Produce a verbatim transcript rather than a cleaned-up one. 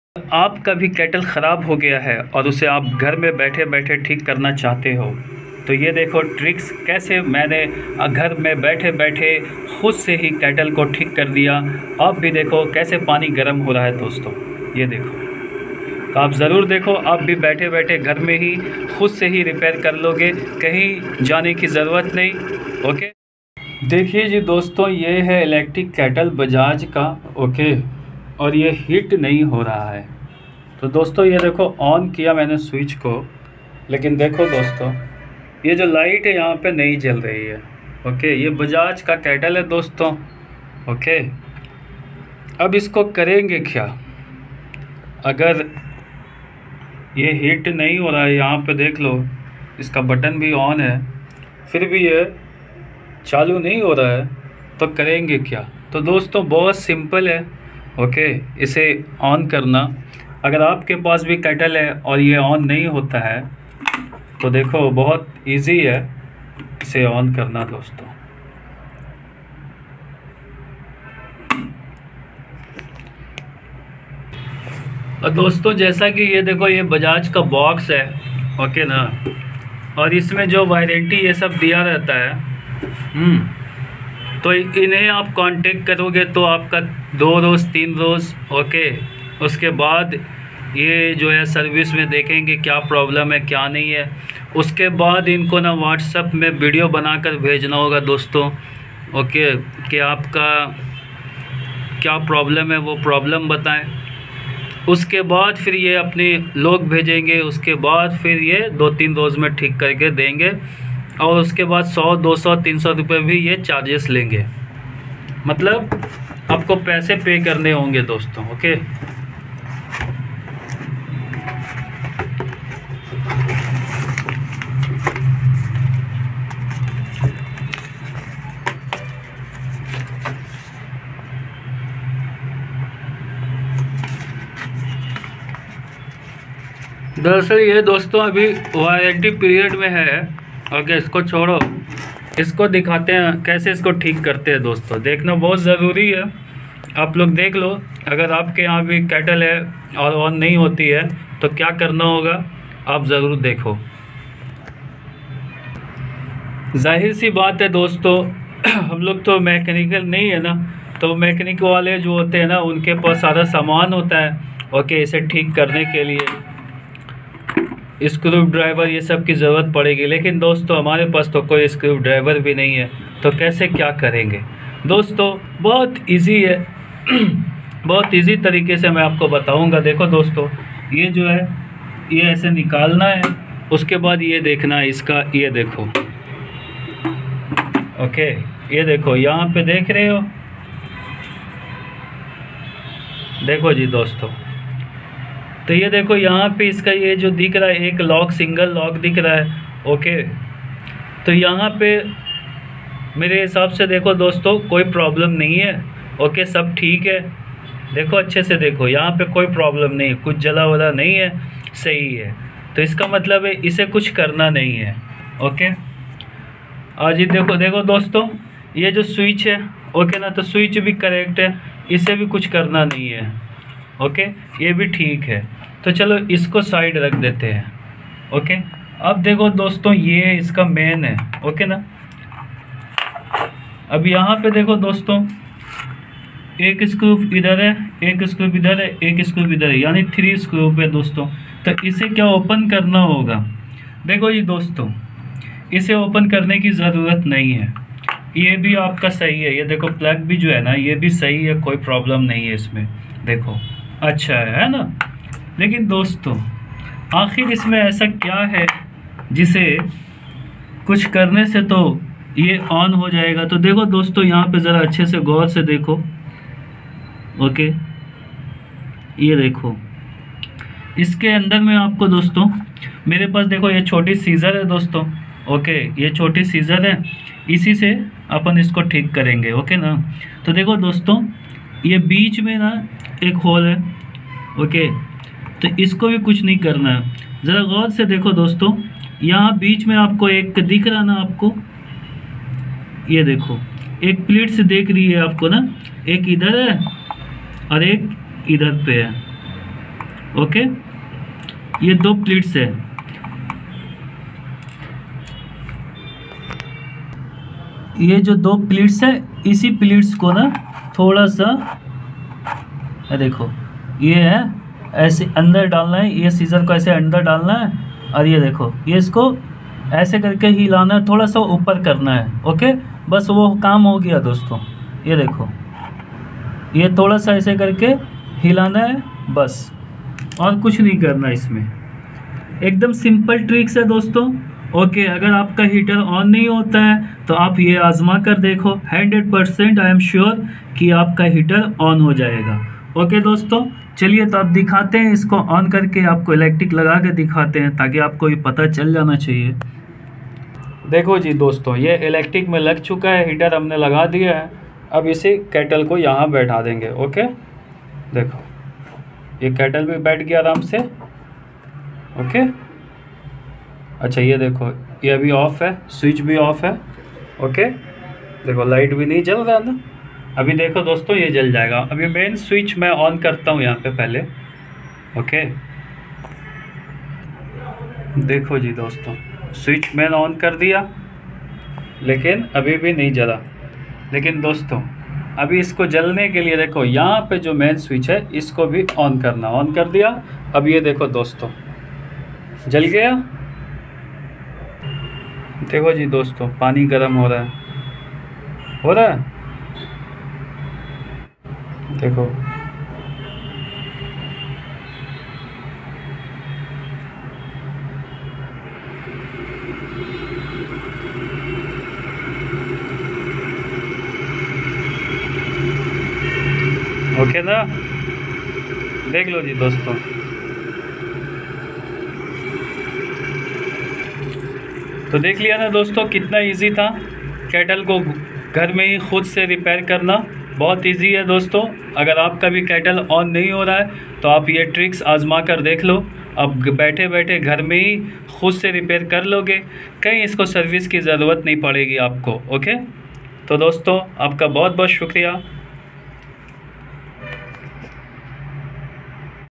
आपका भी केटल ख़राब हो गया है और उसे आप घर में बैठे बैठे ठीक करना चाहते हो, तो ये देखो ट्रिक्स कैसे मैंने घर में बैठे बैठे खुद से ही केटल को ठीक कर दिया। आप भी देखो कैसे पानी गर्म हो रहा है दोस्तों, ये देखो। तो आप ज़रूर देखो, आप भी बैठे बैठे घर में ही खुद से ही रिपेयर कर लोगे, कहीं जाने की ज़रूरत नहीं। ओके, देखिए जी दोस्तों, ये है इलेक्ट्रिक केटल बजाज का। ओके, और ये हीट नहीं हो रहा है। तो दोस्तों ये देखो, ऑन किया मैंने स्विच को, लेकिन देखो दोस्तों ये जो लाइट है यहाँ पे नहीं जल रही है। ओके, ये बजाज का केटल है दोस्तों। ओके, अब इसको करेंगे क्या? अगर ये हीट नहीं हो रहा है, यहाँ पे देख लो इसका बटन भी ऑन है, फिर भी ये चालू नहीं हो रहा है, तो करेंगे क्या? तो दोस्तों बहुत सिंपल है। ओके, इसे ऑन करना। अगर आपके पास भी केटल है और ये ऑन नहीं होता है तो देखो बहुत इजी है इसे ऑन करना दोस्तों। और दोस्तों जैसा कि ये देखो, ये बजाज का बॉक्स है। ओके ना, और इसमें जो वारंटी ये सब दिया रहता है, हम्म तो इन्हें आप कांटेक्ट करोगे तो आपका दो रोज़ तीन रोज़ ओके, उसके बाद ये जो है सर्विस में देखेंगे क्या प्रॉब्लम है क्या नहीं है। उसके बाद इनको ना व्हाट्सएप में वीडियो बनाकर भेजना होगा दोस्तों। ओके, कि आपका क्या प्रॉब्लम है वो प्रॉब्लम बताएं। उसके बाद फिर ये अपने लोग भेजेंगे, उसके बाद फिर ये दो तीन रोज़ में ठीक करके देंगे, और उसके बाद सौ दो सौ तीन सौ रुपये भी ये चार्जेस लेंगे। मतलब आपको पैसे पे करने होंगे दोस्तों। ओके, दरअसल ये दोस्तों अभी वारंटी पीरियड में है। ओके, इसको छोड़ो, इसको दिखाते हैं कैसे इसको ठीक करते हैं दोस्तों। देखना बहुत ज़रूरी है, आप लोग देख लो। अगर आपके यहाँ भी केटल है और ऑन नहीं होती है तो क्या करना होगा, आप ज़रूर देखो। जाहिर सी बात है दोस्तों, हम लोग तो मैकेनिकल नहीं है ना, तो मैकेनिक वाले जो होते हैं ना उनके पास सारा सामान होता है। ओके, इसे ठीक करने के लिए स्क्रू ड्राइवर ये सब की ज़रूरत पड़ेगी, लेकिन दोस्तों हमारे पास तो कोई स्क्रू ड्राइवर भी नहीं है, तो कैसे क्या करेंगे दोस्तों? बहुत इजी है बहुत इजी तरीके से मैं आपको बताऊंगा। देखो दोस्तों, ये जो है ये ऐसे निकालना है, उसके बाद ये देखना है इसका, ये देखो। ओके, ये देखो यहाँ पे देख रहे हो, देखो जी दोस्तों, तो ये देखो यहाँ पे इसका ये जो दिख रहा है एक लॉक, सिंगल लॉक दिख रहा है। ओके, तो यहाँ पे मेरे हिसाब से देखो दोस्तों कोई प्रॉब्लम नहीं है। ओके, सब ठीक है। देखो अच्छे से देखो, यहाँ पे कोई प्रॉब्लम नहीं है, कुछ जला वला नहीं है, सही है। तो इसका मतलब है इसे कुछ करना नहीं है। ओके, आज ये देखो देखो दोस्तों, ये जो स्विच है ओके ना, तो स्विच भी करेक्ट है, इसे भी कुछ करना नहीं है। ओके, ये भी ठीक है। तो चलो इसको साइड रख देते हैं। ओके, अब देखो दोस्तों, ये इसका मेन है। ओके ना, अब यहाँ पे देखो दोस्तों, एक स्क्रू इधर है, एक स्क्रू इधर है, एक स्क्रू इधर है, यानी थ्री स्क्रू है दोस्तों। तो इसे क्या ओपन करना होगा? देखो जी दोस्तों, इसे ओपन करने की ज़रूरत नहीं है, ये भी आपका सही है। ये देखो प्लग भी जो है ना, ये भी सही है, कोई प्रॉब्लम नहीं है इसमें। देखो अच्छा है है ना। लेकिन दोस्तों आखिर इसमें ऐसा क्या है जिसे कुछ करने से तो ये ऑन हो जाएगा? तो देखो दोस्तों, यहाँ पे ज़रा अच्छे से गौर से देखो। ओके, ये देखो, इसके अंदर में आपको दोस्तों, मेरे पास देखो ये छोटी सीज़र है दोस्तों। ओके, ये छोटी सीज़र है, इसी से अपन इसको ठीक करेंगे। ओके ना, तो देखो दोस्तों, ये बीच में ना एक होल है। ओके, तो इसको भी कुछ नहीं करना है, ज़रा गौर से देखो दोस्तों, यहाँ बीच में आपको एक दिख रहा ना आपको, ये देखो एक प्लेट से देख रही है आपको ना, एक इधर है और एक इधर पे है। ओके, ये दो प्लेट्स है। ये जो दो प्लेट्स है, इसी प्लेट्स को ना थोड़ा सा, देखो ये है ऐसे अंदर डालना है, ये सीजर को ऐसे अंदर डालना है, और ये देखो ये इसको ऐसे करके हिलाना है, थोड़ा सा ऊपर करना है। ओके, बस वो काम हो गया दोस्तों। ये देखो ये थोड़ा सा ऐसे करके हिलाना है बस, और कुछ नहीं करना इसमें। एकदम सिंपल ट्रिक्स है दोस्तों। ओके, अगर आपका हीटर ऑन नहीं होता है तो आप ये आजमा कर देखो, hundred percent I am sure कि आपका हीटर ऑन हो जाएगा। ओके दोस्तों, चलिए तो आप दिखाते हैं इसको ऑन करके, आपको इलेक्ट्रिक लगा के दिखाते हैं ताकि आपको ये पता चल जाना चाहिए। देखो जी दोस्तों, ये इलेक्ट्रिक में लग चुका है, हीटर हमने लगा दिया है। अब इसी केटल को यहाँ बैठा देंगे। ओके, देखो ये केटल भी बैठ गया आराम से। ओके, अच्छा ये देखो ये अभी ऑफ है, स्विच भी ऑफ है। ओके, देखो लाइट भी नहीं जल रहा ना। अभी देखो दोस्तों ये जल जाएगा। अभी मेन स्विच मैं ऑन करता हूँ यहाँ पे पहले। ओके, देखो जी दोस्तों, स्विच मैंने ऑन कर दिया लेकिन अभी भी नहीं जला। लेकिन दोस्तों अभी इसको जलने के लिए देखो यहाँ पे जो मेन स्विच है इसको भी ऑन करना, ऑन कर दिया। अब ये देखो दोस्तों जल गया। देखो जी दोस्तों पानी गर्म हो रहा है, हो रहा है, देखो ओके ना, देख लो जी दोस्तों। तो देख लिया ना दोस्तों, कितना इजी था केटल को घर में ही खुद से रिपेयर करना। बहुत इजी है दोस्तों। अगर आपका भी केटल ऑन नहीं हो रहा है तो आप ये ट्रिक्स आजमा कर देख लो। अब बैठे बैठे घर में ही खुद से रिपेयर कर लोगे, कहीं इसको सर्विस की ज़रूरत नहीं पड़ेगी आपको। ओके, तो दोस्तों आपका बहुत बहुत शुक्रिया।